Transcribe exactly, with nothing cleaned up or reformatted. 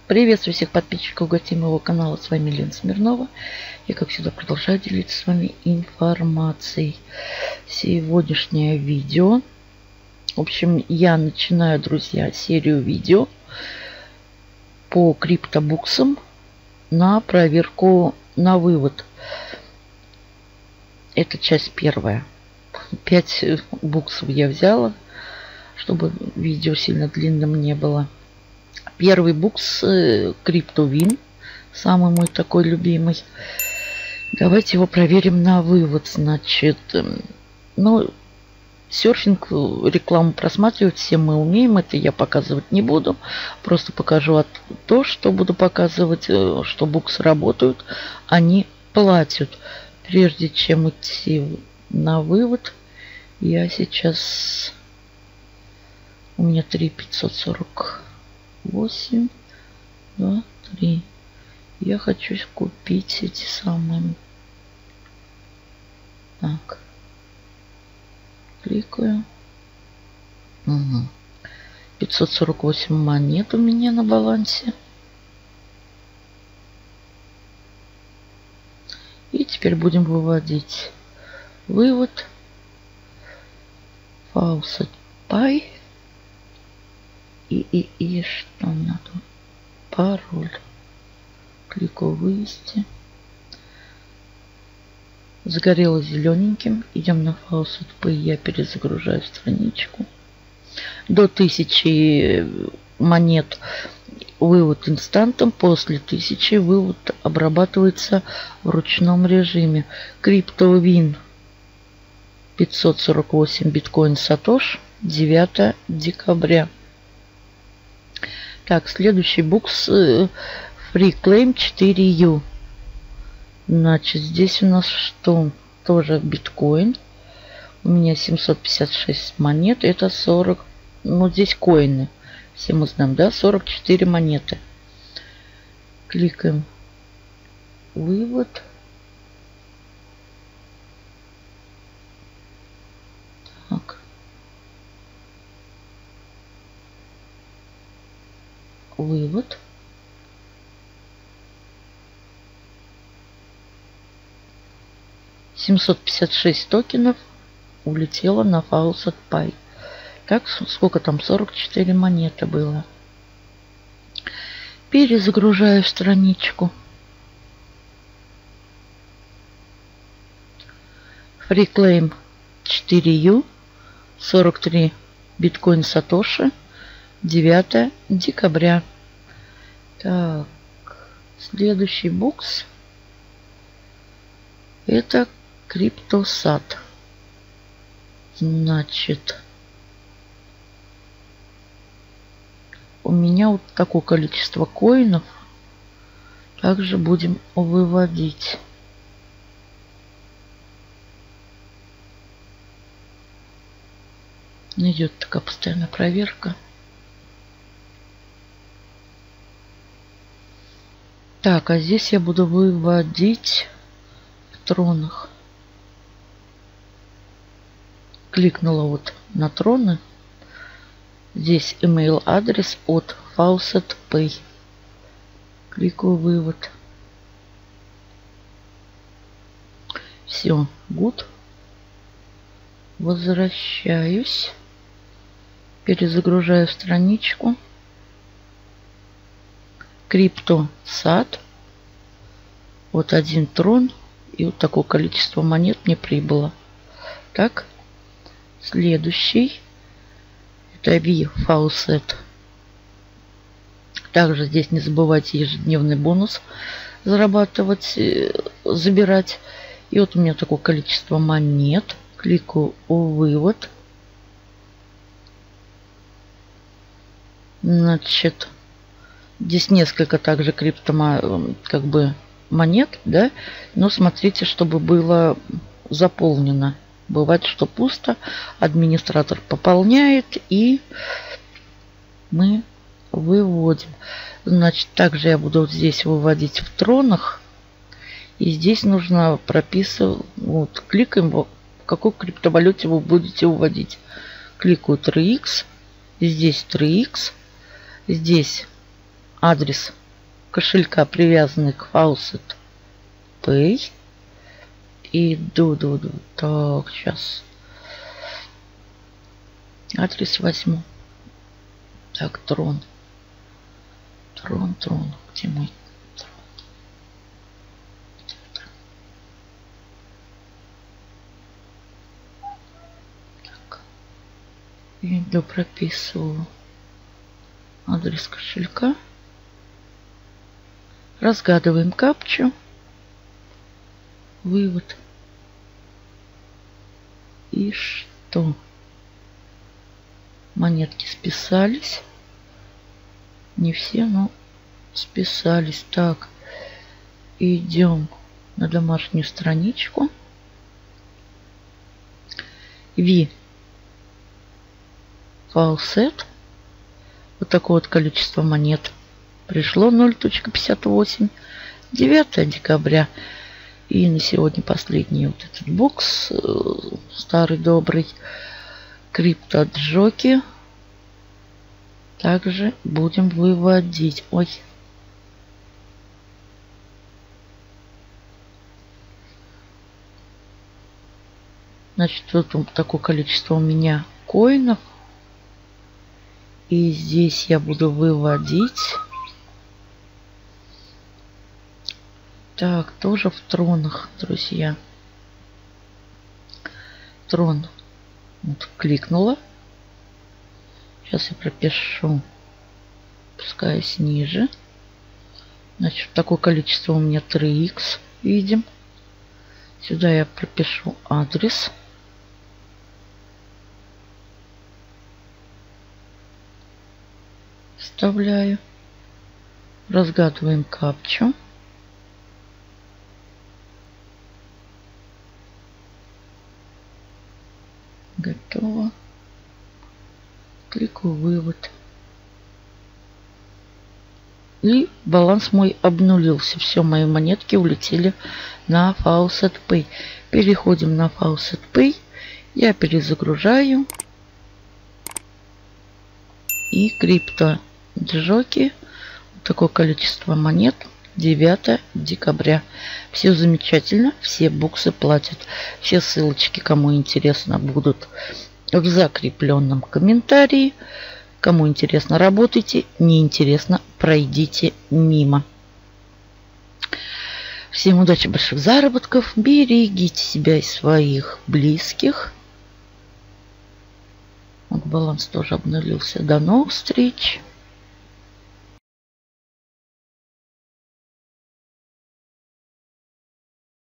Приветствую всех подписчиков, гостей моего канала. С вами Лена Смирнова. Я, как всегда, продолжаю делиться с вами информацией. Сегодняшнее видео. В общем, я начинаю, друзья, серию видео по криптобуксам на проверку на вывод. Это часть первая. пять буксов я взяла, чтобы видео сильно длинным не было. Первый букс CryptoWin, самый мой такой любимый. Давайте его проверим на вывод. Значит, ну, серфинг, рекламу просматривать все мы умеем. Это я показывать не буду. Просто покажу от то, что буду показывать, что буксы работают. Они платят. Прежде чем идти на вывод, я сейчас... У меня три пятьсот сорок восемь, два, три. Я хочу купить эти самые. Так. Кликаю. Угу. пятьсот сорок восемь монет у меня на балансе. И теперь будем выводить. Вывод. Faucet Pay. И, и, и что надо? Пароль. Кликаю вывести. Загорело зелененьким. Идем на Faucet Pay. Я перезагружаю страничку. До тысячи монет вывод инстантом. После тысячи вывод обрабатывается в ручном режиме. CryptoWin пятьсот сорок восемь биткоин Сатош. девятое декабря. Так, следующий букс FreeClaim четыре ю. Значит, здесь у нас что? Тоже биткоин. У меня семьсот пятьдесят шесть монет. Это сорок. Ну, здесь коины. Все мы знаем, да? сорок четыре монеты. Кликаем. Вывод. Так. Вывод. семьсот пятьдесят шесть токенов улетело на Faucet Pay. Так, сколько там? сорок четыре монеты было. Перезагружаю страничку. FreeClaim четыре ю. сорок три биткоин Сатоши. девятое декабря. Так, следующий букс. Это CryptoSat. Значит, у меня вот такое количество коинов. Также будем выводить. Идет такая постоянная проверка. Так, а здесь я буду выводить в тронах. Кликнула вот на троны. Здесь email адрес от Faucet Pay. Кликаю вывод. Все, good. Возвращаюсь. Перезагружаю страничку. CryptoSat. Вот один трон. И вот такое количество монет мне прибыло. Так. Следующий. Это V Faucet. Также здесь не забывайте ежедневный бонус зарабатывать, забирать. И вот у меня такое количество монет. Кликаю вывод. Значит, здесь несколько также крипто как бы монет, да, но смотрите, чтобы было заполнено. Бывает, что пусто. Администратор пополняет, и мы выводим. Значит, также я буду вот здесь выводить в тронах. И здесь нужно прописывать. Вот, кликаем, в какой криптовалюте вы будете выводить. Кликаю три икс. Здесь три икс. Здесь адрес кошелька, привязанный к Faucet Pay. И ду ду ду Так, сейчас. Адрес возьму. Так, трон. Трон, трон. Где мой трон? Так. Иду прописываю адрес кошелька. Разгадываем капчу. Вывод. И что? Монетки списались. Не все, но списались. Так. Идем на домашнюю страничку. Ви. Faucet. Вот такое вот количество монет. Пришло ноль целых пятьдесят восемь. девятое декабря. И на сегодня последний вот этот бокс. Старый добрый. Криптоджоки. Также будем выводить. Ой. Значит, вот такое количество у меня коинов. И здесь я буду выводить. Так, тоже в тронах, друзья. Трон. Вот, кликнула. Сейчас я пропишу. Пускаюсь ниже. Значит, такое количество у меня три икс. Видим. Сюда я пропишу адрес. Вставляю. Разгадываем капчу. Готово. Кликаю вывод. И баланс мой обнулился. Все, мои монетки улетели на Faucet Pay. Переходим на Faucet Pay. Я перезагружаю. И криптоджоки. Такое количество монет. девятое декабря. Все замечательно. Все буксы платят. Все ссылочки, кому интересно, будут в закрепленном комментарии. Кому интересно, работайте. Не интересно, пройдите мимо. Всем удачи, больших заработков. Берегите себя и своих близких. Вот баланс тоже обнулился. До новых встреч.